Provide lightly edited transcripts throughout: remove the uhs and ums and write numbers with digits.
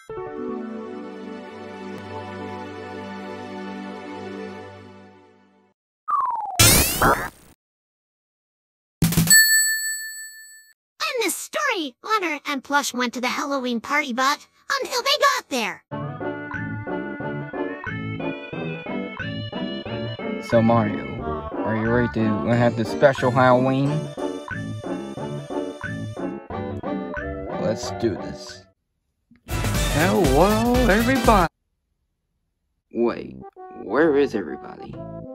In this story, Honor and Plush went to the Halloween party, but until they got there. So Mario, are you ready to have the special Halloween? Let's do this. Hello, everybody! Wait, where is everybody?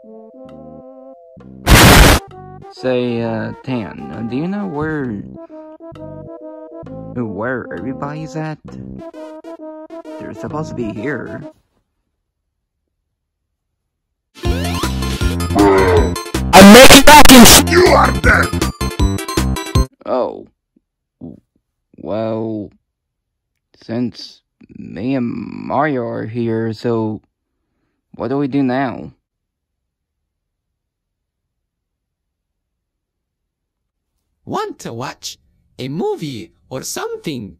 Say, Tan, do you know where everybody's at? They're supposed to be here. I'm making vacuums! You are dead! Oh. Well, since me and Mario are here, so what do we do now? Want to watch a movie or something?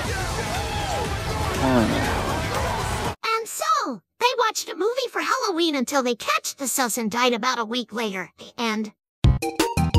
And so, they watched a movie for Halloween until they catched themselves and died about a week later. The end.